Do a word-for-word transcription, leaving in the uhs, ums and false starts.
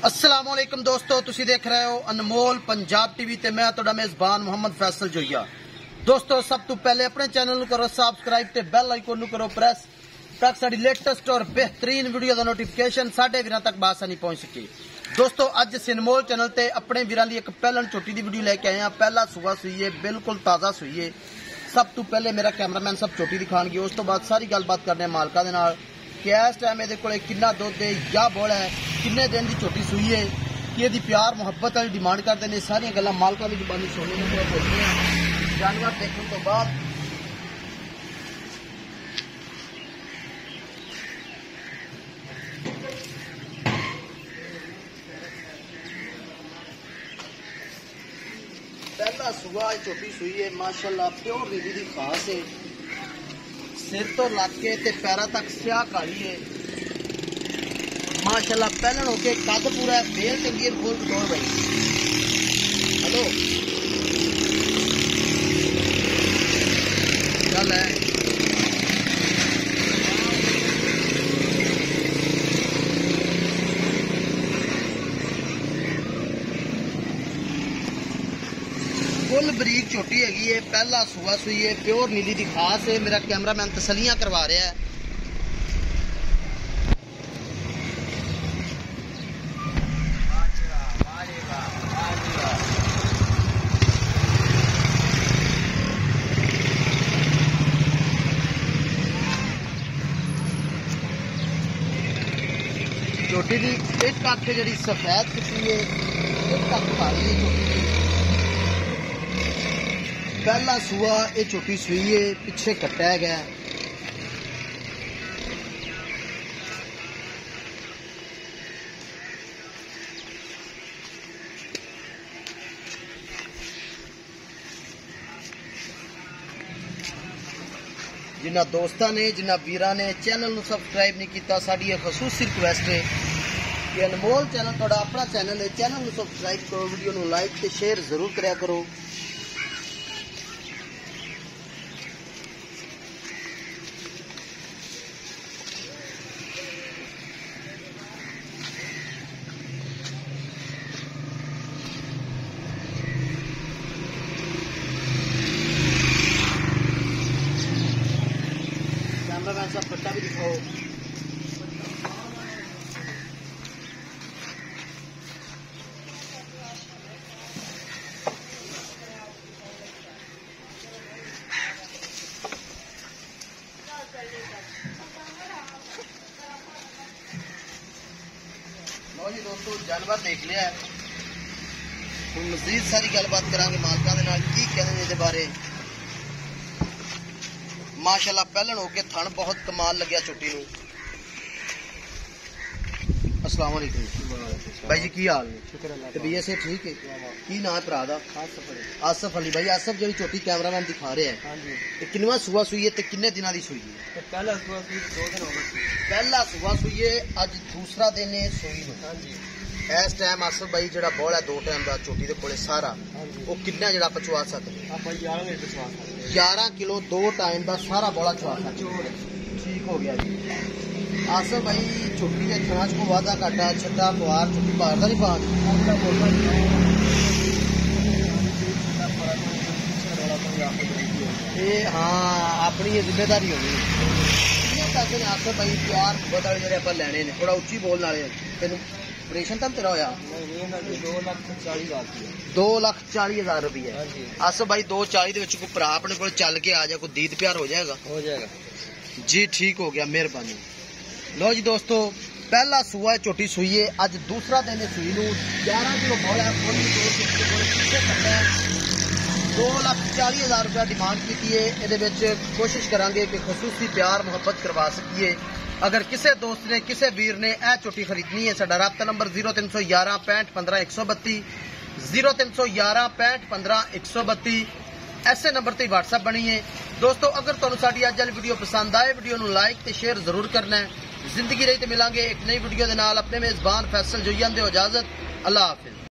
अस्सलाम वालेकुम दोस्तों, तुसी देख रहे हो अनमोल पंजाब टीवी ते मैं तुहाडा मेजबान मोहम्मद फैसल जोइया। दोस्तों सब तो पहले अपने चैनल नू करो सब्सक्राइब ते बेल आइकन नू करो प्रेस तक साडी लेटेस्ट और बेहतरीन वीडियो दा नोटिफिकेशन साडे वीरां तक बासानी पहुंच सके। दोस्तों अज असीं अनमोल चैनल ते अपने वीरां लई एक पहलन झोटी दी वीडियो लेके आए हैं। पहला सूआ सूईए, बिल्कुल ताज़ा सूईए। सब तो पहले मेरा कैमरामैन सब झोटी दिखाणगे, उस तो बाद सारी गलबात करने मालका दे नाल कि इस टाइम ये कोले कितना दुध है या बोल है, किन्ने दिन की झोटी सूई है, कि यदि प्यार मुहब्बत वाली डिमांड करते हैं। सारिया गल्लां मालका की जुबानी सुनने में थोड़ा बोलते हैं। जानवर देखने तो बाद पहला सुबह झोटी सूई है, माशाअल्लाह प्योर रीवी की खास है। सिर तो लग के ते पैरा तक स्याह काली है माशाअल्लाह। पहलन होके कद पूरा है, बेल चंगी है, फुल कटोर भाई। हेलो चल है फुल बरीक झोटी हैगी है। पहला सूआ सूई है, प्योर नीली दी खास है। मेरा कैमरामैन तसलियां करवा रहा है। झोटी की एक अख जी सफेद की है, एक अख काली है झोटी की। पहला सूआ ये झोटी सूई है, पिछे कट्टा गया। जिन्ना दोस्तां ने जिन्ना वीरां ने चैनल नू सबसक्राइब नहीं किया, साडी एक खसूसी रिक्वेस्ट है कि अनमोल चैनल तुहाडा अपना चैनल है, चैनल नू सबसक्राइब करो, वीडियो नू लाइक ते शेयर जरूर करया करो। कैमरामैन साहब पट्टा भी दिखाओ। लो जी दोस्तों, जानवर देख लिया है। हम मजीद सारी गलबात करांगे मालका दे नाल, की कहने इहदे बारे। माशाअल्लाह पहलन होके थन बहुत कमाल लग्या झोटी नू। अस्सलाम वालेकुम भाई जी, की हाल है? तबीयत से ठीक है? की नाम है भरा दा? आसफ अली। भाई आसफ जी झोटी कैमरामैन दिखा रहे हैं, किनवा सूआ सूई है, किन्ने दिनों की सूई है? पहला सूआ सूई दो दिन हो गए। पहला सूआ सूई है, अज दूसरा दिन है सूई नू। इस टाइम आसफ भाई जो बोल है दो टाइम का झोटी के कोले सारा वो कितना जो पचवा सकते? ग्यारह किलो दो टाइम का सारा बोला चवा सकते। ठीक हो गया जी। आसफ भाई झोटी के खांच को वादा घाटा छटा पुआर झोटी बाहर का नहीं पा हाँ अपनी ये जिम्मेदारी होगी। पैसे ने आसफ भाई प्यार मुहब्बत वाले जो आप लैने ने, थोड़ा उच्ची बोलने वाले तेन ऑपरेशन तो तेरा होया दो लख चाली हजार दो लख चाली हजार रुपये। आसफ भाई दो चाली कोई भरा अपने को चल के आ जाए, कोई दीद प्यार हो जाएगा? हो जाएगा जी, ठीक हो गया, मेहरबानी। लो जी दोस्तों, पहला सूआ झोटी सूई है, अज दूसरा दिन है सूई नू। ग्यारह किलो बोल है, दो लख चाली हजार रुपया डिमांड की है। ये कोशिश करांगे कि खसूसी प्यार मुहब्बत करवा सकीए। अगर किसी दोस्त ने किसी वीर ने यह झोटी खरीदनी है, साडा राबता नंबर जीरो तीन सौ ग्यारह पैंठ पंद्रह एक सौ बत्ती जीरो तीन सौ ग्यारह पैंठ पंद्रह एक सौ बत्ती ऐसे नंबर से व्हाट्सएप बनी है। दोस्तों अगर तुहानू साडी अज वाली वीडियो पसंद आए, वीडियो नू लाइक ते शेयर जरूर करना है। जिंदगी रही तो मिलांगे एक नई वीडियो के नाल। अपने मेजबान फैसल जोइया दे इजाजत। अल्लाह हाफिज।